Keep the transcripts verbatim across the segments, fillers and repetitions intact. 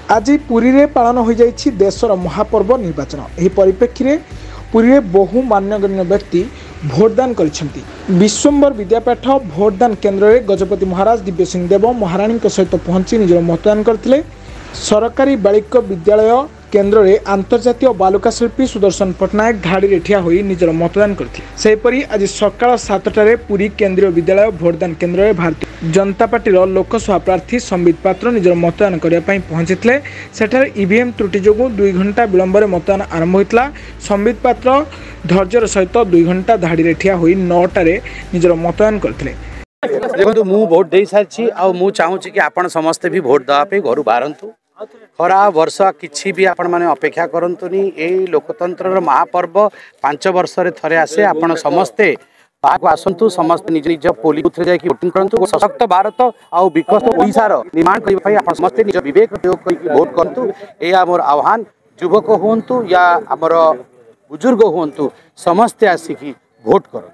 आज पुरी रे पालन हो जाइछि देशर महापर्व निर्वाचन। एही परिप्रेक्षी रे पुरी रे बहु मान्यगण्य व्यक्ति भोटदान करिसेंति। विश्वम्बर विद्यापीठ भोटदान केन्द्र रे गजपति महाराज दिव्य सिंह देव महारानी सहित पहुंची निज मतदान करथिले। सरकारी बालिका विद्यालय केन्द्र रे अंतर्जातीय बालुका शिल्पी सुदर्शन पट्टनायक धाड़ी रे ठिया होई निजर मतदान करथिले। सेहीपरि आज सकाळ सातटारे पुरी केन्द्रीय विद्यालय भोटदान केन्द्र रे भारतीय जनता पार्टीर लोकसभा प्रार्थी संबित पात्र निजर मतदान करने पहुंची। सेठारे ईवीएम त्रुटि जोगु दुई घंटा विलंब मतदान आरंभ होता। संबित पात्र धैर्यर सहित दुई घंटा धाड़ी रे ठिया होई नौटारे निजर मतदान करथिले। देखो मु भोट दे सारी आ मु चाहूँगी कि आपण समस्ते भी भोट देवाई घर बाहरतु। खरा वर्षा किसी भी आपण मैंने अपेक्षा करतुनि। यही लोकतंत्र महापर्व पांच वर्ष थे आसे। आपण समस्ते बाहर आसतु। समस्त निज निज पोलिंग बूथ रे जाकि वोटिंग करंतु। सशक्त भारत आउ विकसित ओडिशार निर्माण करने आपण समस्ते निज विवेक प्रयोग करके भोट करतु। यह मोर आह्वान। युवक हुंतु या आमर बुजुर्ग हुंतु समस्ते आसिकी भोट करंतु।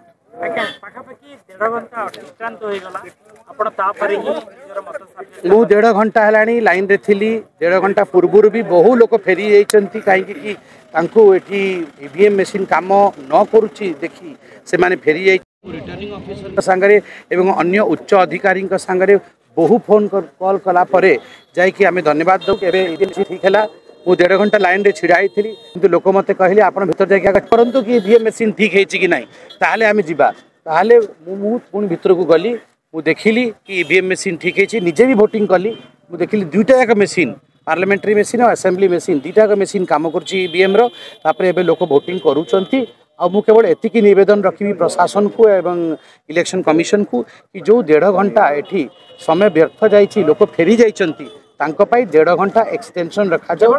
मु डेढ़ घंटा है लाइन रे थिली। डेढ़ घंटा पूर्व भी बहु लोक फेरी जाइछंती कहीं ईवीएम मशीन काम न करुच्ची देखी से माने फेरी जाइछ। रिटर्निंग ऑफिसर संगे एवं अन्य उच्च अधिकारी संगे बहु फोन कॉल कला परे जाइए आम धन्यवाद दो ठीक है। मु डेढ़ घंटा लाइन रे छिड़ा थी कि लोक मत कहले आप भीतर जाके करंतु कि ईवीएम मशीन ठीक है कि नहीं ताहले आम जीवा। ताहले मु पुणी भीतर को गली मु देखिली कि ईवीएम मशीन ठीक है। निजे भी वोटिंग कली। मु देखिली दुईटा जाक मशीन पार्लियामेंट्री मशीन और असेंबली मशीन दुईटा जाक मशीन काम कर ईवीएम रे लोक वोटिंग करूछंती। आ मु केवल एतिकी निवेदन रखी प्रशासन को एवं इलेक्शन कमिशन को कि जो डेढ़ घंटा एठी समय व्यर्थ जाइछि लोक फेरी जाइछंती तांको पाई डेढ़ घंटा एक्सटेंशन रखा जाओ।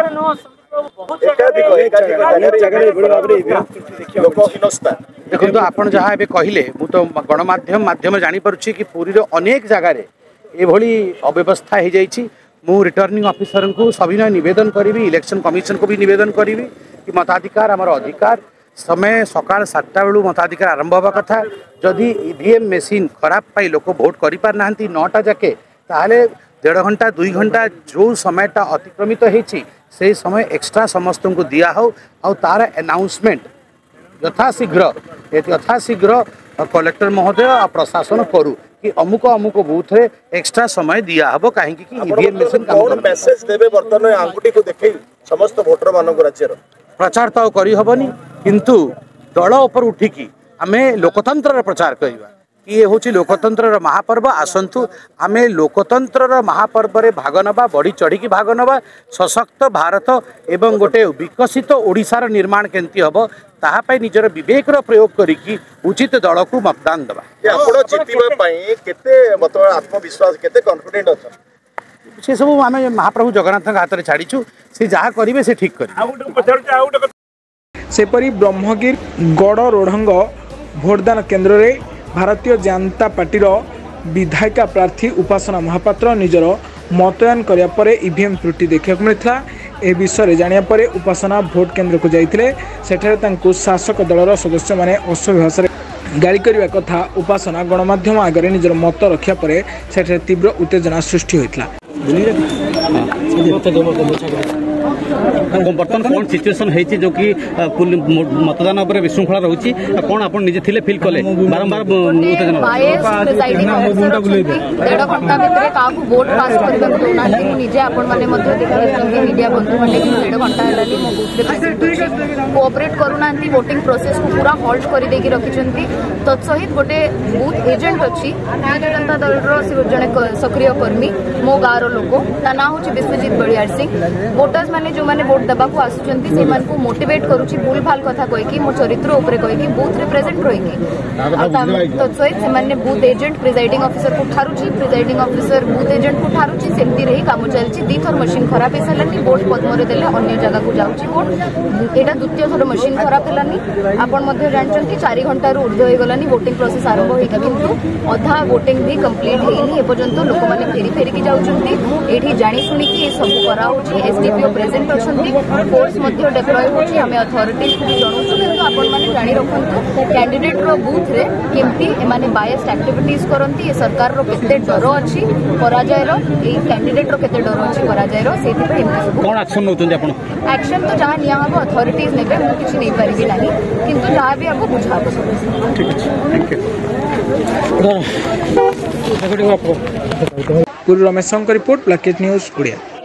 देखो तो आपण जहाँ ए कहले मु तो गणमाध्यम माध्यम जानीपारुछि कि पुरी रो अनेक जगार एभली अव्यवस्था हो जाइछि। मु रिटर्निंग ऑफिसर को सभी निवेदन करी इलेक्शन कमिशन को भी निवेदन करी कि मताधिकार आमर अधिकार समय सकाल सातटा बेलू मताधिकार आरंभ हवा कथा। जदि ईवीएम मशीन खराब पाई लोक भोट करि पार नाहंती नौटा जाके ताहले डेढ़ घंटा दुई घंटा जो समयटा अतिक्रमित होती से समय एक्स्ट्रा समस्त को दिया हो और तार अनाउंसमेंट यथाशीघ्र यथाशीघ्र कलेक्टर महोदय और प्रशासन करू कि अमुक अमुक बूथ रे एक्स्ट्रा समय दिया हबो कहीं कि ईवीएम मशीन काम मेसेज देबे वर्तमान आंगुठी को देखै समस्त वोटर मानक राज्यर प्रचार तो करी हबनी किंतु दल ऊपर उठिकी आमे लोकतंत्र प्रचार करिबा कि ये हूँ लोकतंत्र महापर्व। आसतु आम लोकतंत्र महापर्व रे भाग नवा बढ़ी चढ़ी भाग नवा। सशक्त भारत एवं गोटे विकसित ओडिशार निर्माण केमती हम ताहापाई निजर विवेक प्रयोग करिकी उचित दल को मतदान दबा। आत्मविश्वास केते कॉन्फिडेंट अच्छा से सब आम महाप्रभु जगन्नाथ हाथ में छाड़ीचु से जहाँ करेंगे से ठीक करेंगे। सेपरी ब्रह्मगिर गड़ रोढ़ंग भोटदान केन्द्र रे भारतीय जनता पार्टी विधायिका प्रार्थी उपासना महापात्र निजर मतदान करने पर ईवीएम त्रुटि देखा मिलता। ए विषय जानिया पर उपासना भोट केन्द्र को जाइए। सेठारे तांको शासक दलर सदस्य माने असभ्य भाषा गाड़ी करने कथा उपासना गणमाध्यम आगे निजर मत रखा पर सेठारे तीव्र उत्तेजना सृष्टि होता। बर्तमान कौन सिचुएसन है जो कि मतदान उपर विशृंखला रही कौन आप निजे थिले फील कले बारंबार डेढ़ घंटा भितर क्या वोट पास करने को निजे आपण मैंने मीडिया बंधु मैंने डेढ़ घंटा है मो बूथ कोऑपरेट करूना वोटिंग प्रोसेस को पूरा हॉल्ट कर रखिंट। तत्सहित गोटे बूथ एजेंट अच्छी भारतीय जनता दल जड़े सक्रिय कर्मी मो गाँव लोक ता ना हूँ विश्वजीत बलियार सिंह। वोटर्स मैंने जो मैंने भोट देवा को आसुचंती से मन को मोटिवेट करूची भूल भाल कथा कहीकि मो चरित्र ऊपर कहीकि बूथ रे प्रेजेंट रहीकि तत्सहित से मैंने बूथ एजेंट प्रिजाइडिंग ऑफिसर को ठारुची प्रिजाइडिंग ऑफिसर बूथ एजेंट को ठारुची सेमती रही काम चलची। दी थर मशीन खराब हो सारानी वोट पद्मरे देले अन्य जगह को जाउची वोट एटा द्वितीय थर मशीन खराब हेलानी आपण मध्ये जानचंती चार घंटा रु ऊर्ध्व हो गलानी वोटिंग प्रोसेस आरंभ होइकि किंतु अधा वोटिंग भी कंप्लीट हेनी ए पर्यंत लोक माने फेरी फेरी की जाउचंती। एठी जानी सुनी कि सब करा होची एसडीपीओ प्रेजेंट अछंती फोर्स मध्ये डिप्लॉय होची हमें अथॉरिटीज को जणाउछु किंतु आपण माने जानि रखंतु कैंडिडेट रो बूथ रे केमती एमाने बायस्ड एक्टिविटीज करंती ए सरकार रो केते डर अछि पराजय रो ए कैंडिडेट रो केते डर अछि पराजय रो सेति पे एमती कोन एक्शन नउतन आपण एक्शन तो जहां निया हबो अथॉरिटीज नेबे मु किछ नै परिबी नाही किंतु जहां भी आपको बुझाबो ठीक है थैंक यू पूर्व रमेश रिपोर्ट ब्लैकेट न्यूज ओडिया।